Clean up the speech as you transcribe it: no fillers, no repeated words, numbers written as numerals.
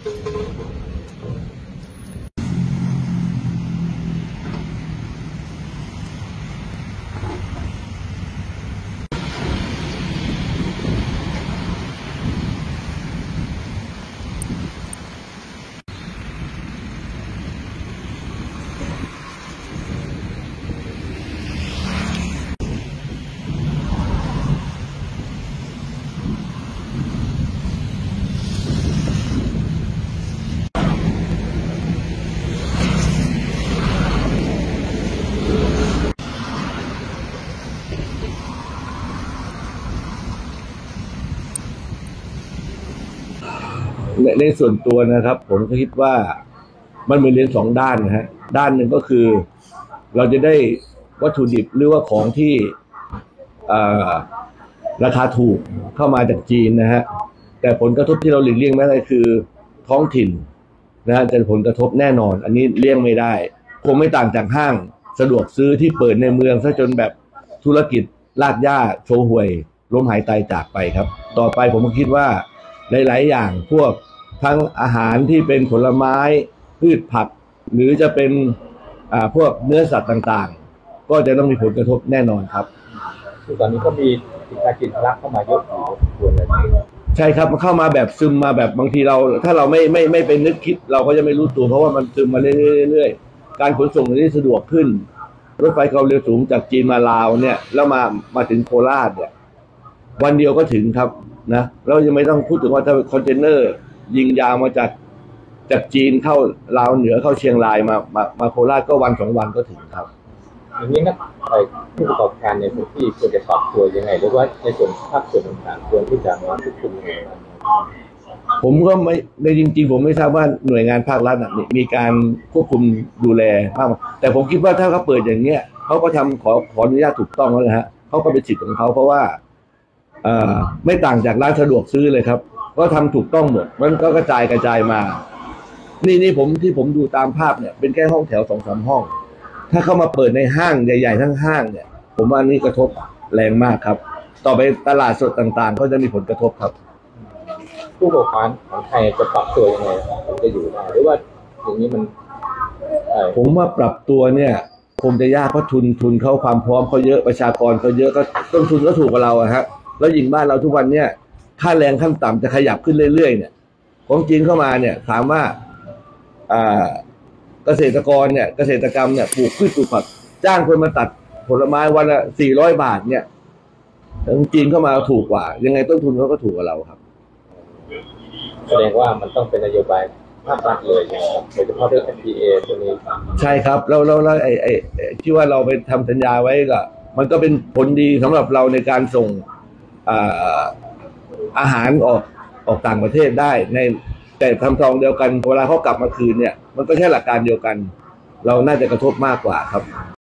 ในส่วนตัวนะครับผมก็คิดว่ามันมีเรียนสองด้านนะฮะด้านหนึ่งก็คือเราจะได้วัตถุดิบหรือว่าของที่ราคาถูกเข้ามาจากจีนนะฮะแต่ผลกระทบที่เราหลีกเลี่ยงไม่ได้คือท้องถิ่นนะฮะจะผลกระทบแน่นอนอันนี้เลี่ยงไม่ได้คงไม่ต่างจากห้างสะดวกซื้อที่เปิดในเมืองซะจนแบบธุรกิจลากย่าโชห่วยล้มหายตายจากไปครับต่อไปผมก็คิดว่าหลายๆอย่างพวกทั้งอาหารที่เป็นผลไม้พืชผักหรือจะเป็นพวกเนื้อสัตว์ต่างๆก็จะต้องมีผลกระทบแน่นอนครับตอนนี้ก็มีสินค้าจีนทะลักเข้ามาเยอะอยู่ควรเลยใช่ครับมันเข้ามาแบบซึมมาแบบบางทีเราถ้าเราไม่เป็นนึกคิดเราก็จะไม่รู้ตัวเพราะว่ามันซึมมาเรื่อยๆการขนส่งที่สะดวกขึ้นรถไฟความเร็วสูงจากจีนมาลาวเนี่ยแล้วมาถึงโคราชเนี่ยวันเดียวก็ถึงครับนะเรายังไม่ต้องพูดถึงว่าถ้าคอนเทนเนอร์ยิงยาวมาจากจีนเข้าลาวเหนือเข้าเชียงรายมาโคราชก็วันสองวันก็ถึงครับอย่างนี้นะผู้ประกอบการในพื้นที่ควรจะปรับตัวยังไงหรือว่าในส่วนภาคส่วนต่างๆควรที่จะมาควบคุมยังไงผมก็ไม่ในจริงๆผมไม่ทราบว่าหน่วยงานภาครัฐมีการควบคุมดูแลมากแต่ผมคิดว่าถ้าเขาเปิดอย่างเนี้ยเขาก็ทำขออนุญาตถูกต้องแล้วนะฮะเขาก็เป็นสิทธิ์ของเขาเพราะว่าไม่ต่างจากร้านสะดวกซื้อเลยครับก็ทำถูกต้องหมดมันก็กระจายมานี่ที่ผมดูตามภาพเนี่ยเป็นแค่ห้องแถว2-3 ห้องถ้าเข้ามาเปิดในห้างใหญ่ๆทั้งห้างเนี่ยผมว่านี่กระทบแรงมากครับต่อไปตลาดสดต่างๆก็จะมีผลกระทบครับผู้ประกอบการของไทยจะปรับตัวยังไงถึงจะอยู่ได้หรือว่าอย่างนี้มันผมว่าปรับตัวเนี่ยคงจะยากเพราะทุนเขาความพร้อมเขาเยอะประชากรเขาเยอะก็ต้นทุนก็ถูกกว่าเราฮะแล้วยิ่งบ้านเราทุกวันเนี่ยค่าแรงขั้นต่ำจะขยับขึ้นเรื่อยๆเนี่ยของจีนเข้ามาเนี่ยถามว่าเกษตรกรเนี่ยเกษตรกรรมเนี่ยปลูกพืชปลูกผักจ้างคนมาตัดผลไม้วันละ400 บาทเนี่ยของจีนเข้ามาถูกกว่ายังไงต้นทุนเขาก็ถูกกว่าเราครับแสดงว่ามันต้องเป็นนโยบายภาครัฐเลยนะครับโดยเฉพาะเรื่อง FTA ตัวนี้ใช่ครับแล้วไอ้ที่ว่าเราไปทำสัญญาไว้ก็มันก็เป็นผลดีสำหรับเราในการส่งอาหารออกต่างประเทศได้ในแต่ทำซองเดียวกันเวลาเขากลับมาคืนเนี่ยมันก็แค่หลักการเดียวกันเราน่าจะกระทบมากกว่าครับ